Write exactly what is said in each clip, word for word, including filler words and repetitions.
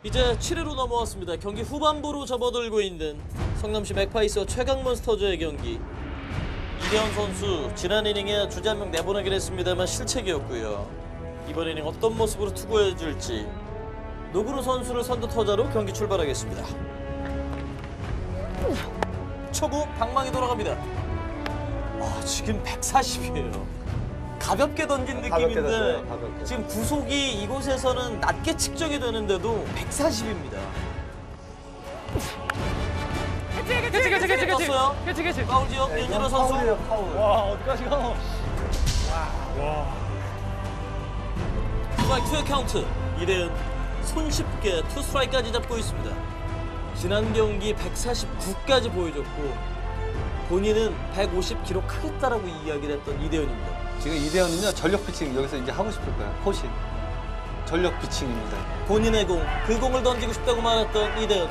이제 칠 회로 넘어왔습니다. 경기 후반부로 접어들고 있는 성남시 맥파이스와 최강몬스터즈의 경기. 이대현 선수 지난 이닝에 주자 한 명 내보내긴 했습니다만 실책이었고요. 이번 이닝 어떤 모습으로 투구해줄지 노구루 선수를 선두 타자로 경기 출발하겠습니다. 초구 방망이 돌아갑니다. 와, 지금 백사십이에요. 가볍게 던진 가볍게 느낌인데 던져요, 가볍게. 지금 구속이 이곳에서는 낮게 측정이 되는데도 백사십입니다. 그치 그치 그치 그치 그치 떴어요. 그치 그치 파울 지역 네, 윤준호 이건 선수. 파울이에요, 파울. 와 어디까지 가? 스트라이크 투의 카운트. 이대은 손쉽게 투 스트라이크까지 잡고 있습니다. 지난 경기 백사십구까지 보여줬고 본인은 백오십 기록하겠다라고 이야기를 했던 이대현입니다. 지금 이대현은요 전력 피칭 여기서 이제 하고 싶을 거예요. 포신 전력 피칭입니다. 본인의 공, 그 공을 던지고 싶다고 말했던 이대현.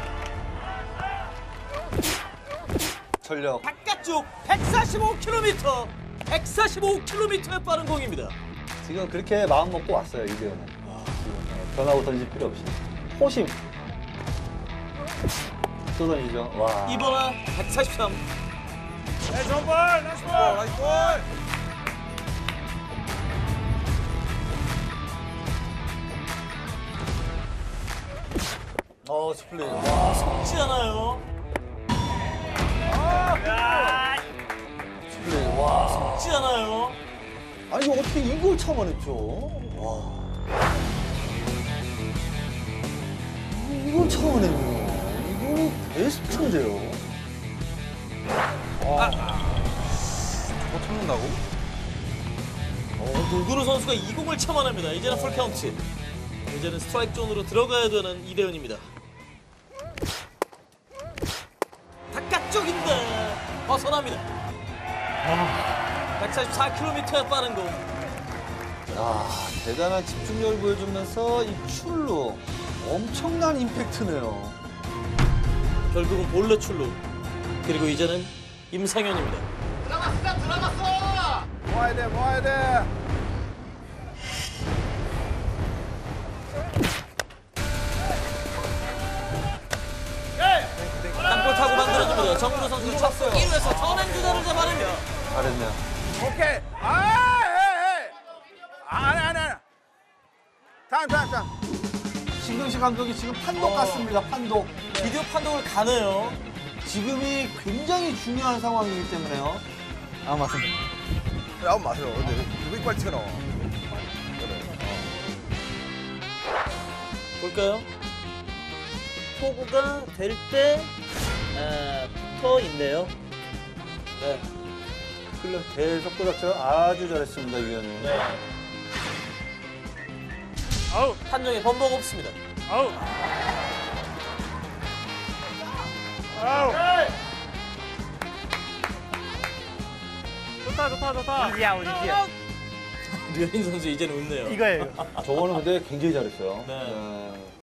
전력. 바깥쪽 백사십오 킬로미터, 백사십오 킬로미터의 빠른 공입니다. 지금 그렇게 마음 먹고 왔어요 이대현은. 지금 변하고 던질 필요 없이 포심. 또 던지죠. 와. 이번에 백사십삼. 나이스 볼 나이스 볼 나이스 볼 어 스플릿. 와, 속지 않아요. 스플릿. 와. 속지 않아요. 아니 이거 어떻게 이걸 참아냈죠? 와. 이걸 참아냈네요. 이거는 베스트인데요. 뭐 참는다고? 어, 노구루 선수가 이 공을 참아냅니다. 이제는 풀 카운트. 이제는 스트라이크 존으로 들어가야 되는 이대현입니다. 바깥쪽인데 벗어납니다. 백사십사 킬로미터의 빠른 공. 아, 대단한 집중력을 보여주면서 이 출루 엄청난 임팩트네요. 결국은 볼넷 출루. 그리고 이제는 임상현입니다. 들어갔어 들어갔어 모아야 돼 모아야 돼 땅볼 타고 만들어줍니다. 정우로 선수가 쳤어요. 일 루에서 전환 주자를 잡아냅니다. 잘했네요. 오케이 아 에이 아니 아니 아니 다음 다음 다음 신경식 감독이 지금 판독 같습니다. 판독. 비디오 판독을 가네요. 지금이 굉장히 중요한 상황이기 때문에요. 아 맞습니다. 아우 마세요 근데 왜 빨리 튀어나와 볼까요? 포구가 될 때 붙어 있네요. 네. 클럽 계속 꽂았죠. 아주 잘했습니다 유현우. 네. 아우 판정에 번복 없습니다. 아우 아우 좋다 좋다 좋다 이지야 우지야 류현인 선수 이제는 웃네요. 이거예요 저거는 근데 굉장히 잘했어요. 네. 네.